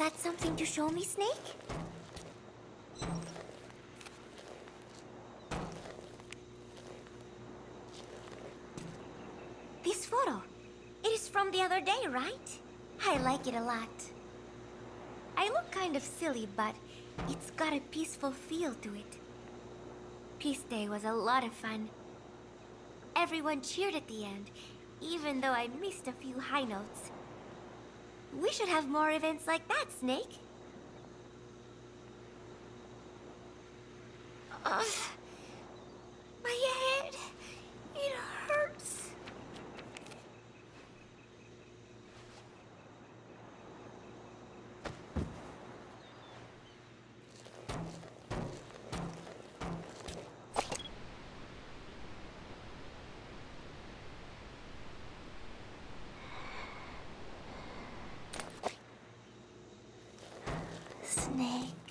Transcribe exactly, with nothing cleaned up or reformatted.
that something to show me, Snake? This photo. It is from the other day, right? I like it a lot. I look kind of silly, but it's got a peaceful feel to it. Peace Day was a lot of fun. Everyone cheered at the end, even though I missed a few high notes. We should have more events like that, Snake. Ugh. My head, it hurts. Snake.